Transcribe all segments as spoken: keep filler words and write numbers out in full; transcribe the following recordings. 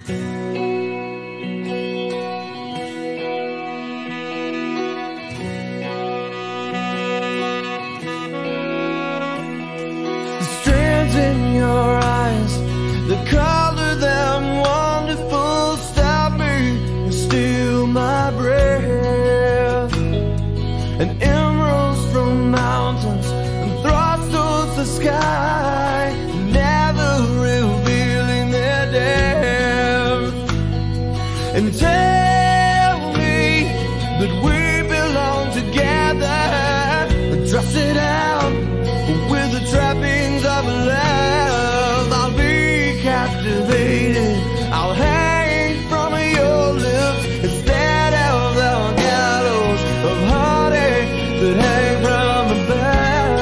Strands in your eyes, the color them wonderful, stop me and steal my breath. And emeralds from mountains and throats towards the sky, never revealing their depth. And tell me that we belong together, dress it out with the trappings of love. I'll be captivated, I'll hang from your lips instead of the gallows of heartache that hang from above.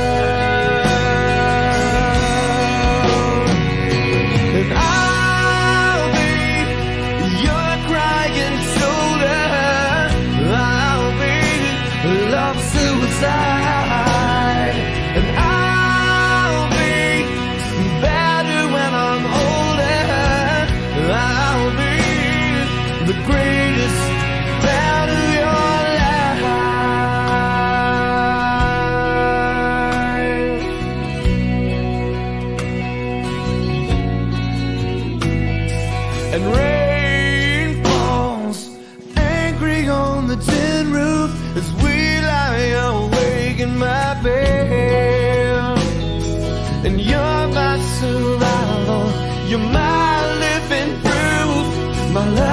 And I'll be your crying shoulder, I'll be love suicide. And I'll be better when I'm older, I'll be the greatest part of your life. And rain falls angry on the tin roof as we lie awake in my bed. And you're my survival, you're my living proof, my love.